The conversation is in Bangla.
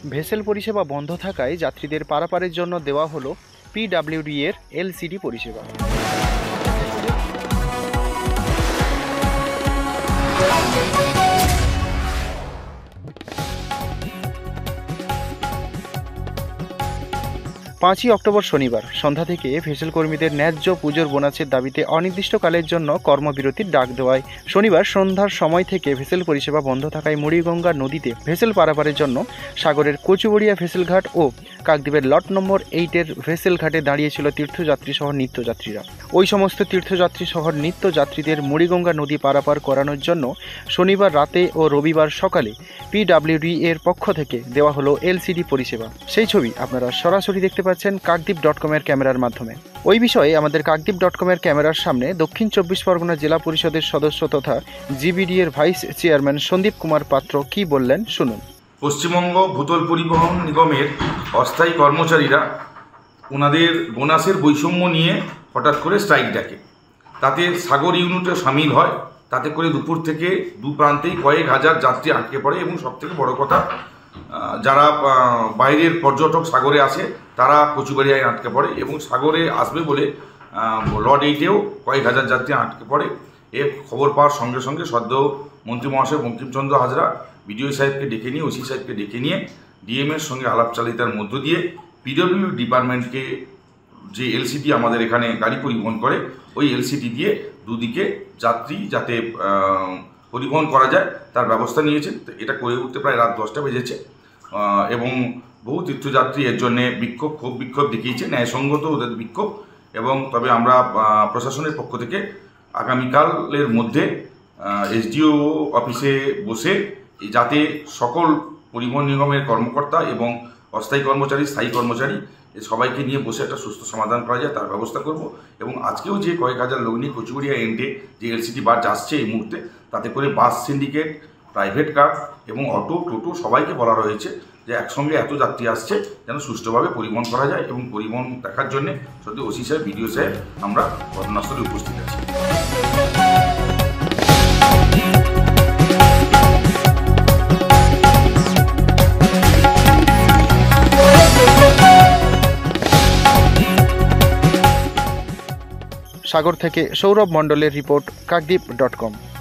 ভেসেল পরিষেবা বন্ধ থাকায় যাত্রীদের পারাপারের জন্য দেওয়া হলো পিডব্লিউডি এর এলসিডি পরিষেবা। 5ই অক্টোবর শনিবার সন্ধ্যা থেকে ভেসেল কর্মীদের ন্যায্য পুজোর বোনাসের দাবিতে অনির্দিষ্টকালের জন্য কর্মবিরতির ডাক দেওয়ায় শনিবার সন্ধ্যার সময় থেকে ভেসেল পরিষেবা বন্ধ থাকায় মুড়িগঙ্গা নদীতে ভেসেল পারাপারের জন্য সাগরের কচুবড়িয়া ভেসেল ঘাট ও কাকদ্বীপের লট নম্বর 8-এর ভেসেল ঘাটে দাঁড়িয়েছিল তীর্থযাত্রী সহ নিত্যযাত্রীরা। ওই সমস্ত তীর্থযাত্রী সহ নিত্যযাত্রীদের মুড়িগঙ্গা নদী পারাপার করানোর জন্য শনিবার রাতে ও রবিবার সকালে পিডব্লিউডি এর পক্ষ থেকে দেওয়া হলো এলসিডি পরিষেবা। সেই ছবি আপনারা সরাসরি দেখতে পাচ্ছেন কাকদ্বীপ.com-এর ক্যামেরার মাধ্যমে। ওই বিষয়ে আমাদের কাকদ্বীপ.com-এর ক্যামেরার সামনে দক্ষিণ 24 পরগনা জেলা পরিষদের সদস্য তথা জিবিডি এর ভাইস চেয়ারম্যান সন্দীপ কুমার পাত্র কি বললেন শুনুন। পশ্চিমবঙ্গ ভূতল পরিবহন নিগমের অস্থায়ী কর্মচারীরা ওনাদের বোনাসের বৈষম্য নিয়ে হঠাৎ করে স্ট্রাইক ডাকে। তাতে সাগর ইউনিটে সামিল হয়। তাতে করে দুপুর থেকে দু প্রান্তেই কয়েক হাজার যাত্রী আটকে পড়ে এবং সবথেকে বড় কথা যারা বাইরের পর্যটক সাগরে আসে তারা কচুবাড়িয়ায় আটকে পড়ে এবং সাগরে আসবে বলে লট 8-এও কয়েক হাজার যাত্রী আটকে পড়ে। এর খবর পাওয়ার সঙ্গে সঙ্গে সদ্য মন্ত্রী মহাশয় বঙ্কিমচন্দ্র হাজরা বিডিও সাহেবকে ডেকে নিয়ে ওসি সাহেবকে ডেকে নিয়ে ডিএমের সঙ্গে আলাপচালিতার মধ্য দিয়ে পিডব্লিউ ডিপার্টমেন্টকে যে এলসিটি আমাদের এখানে গাড়ি পরিবহন করে ওই এলসিটি দিয়ে দুদিকে যাত্রী যাতে পরিবহন করা যায় তার ব্যবস্থা নিয়েছেন। এটা করে উঠতে প্রায় রাত 10টা বেজেছে এবং বহু তীর্থযাত্রী এর জন্যে ক্ষোভ বিক্ষোভ দেখিয়েছে, ন্যায়সঙ্গত ওদের বিক্ষোভ। এবং তবে আমরা প্রশাসনের পক্ষ থেকে আগামীকালের মধ্যে এসডিও অফিসে বসে যাতে সকল পরিবহন নিগমের কর্মকর্তা এবং অস্থায়ী কর্মচারী স্থায়ী কর্মচারী সবাইকে নিয়ে বসে একটা সুস্থ সমাধান করা যায় তার ব্যবস্থা করব। এবং আজকেও যে কয়েক হাজার লোক নিয়ে কচুবড়িয়া এন্ডে যে এলসিটি বাস আসছে এই মুহূর্তে, তাতে করে বাস সিন্ডিকেট, প্রাইভেট কার এবং অটো টোটো সবাইকে বলা রয়েছে যে একসঙ্গে এত যাত্রী আসছে যেন সুষ্ঠুভাবে পরিবহন করা যায়। এবং পরিবহন দেখার জন্যে সত্যি ওসি সাহেব বিডিও সাহেব আমরা ঘটনাস্থলে উপস্থিত আছি। সাগর থেকে সৌরভ মণ্ডলের রিপোর্ট, কাকদ্বীপ.com।